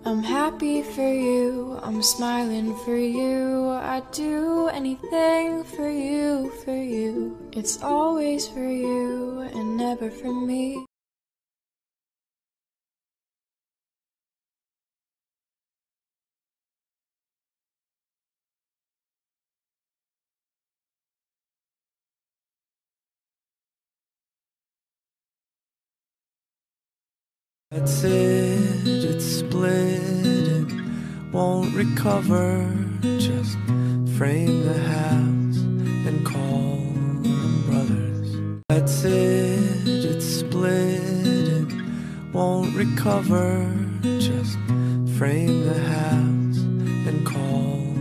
I'm happy for you, I'm smiling for you. I'd do anything for you, for you. It's always for you and never for me. That's it, it's split, it won't recover. Just frame the house and call them brothers. That's it, it's split, it won't recover. Just frame the house and call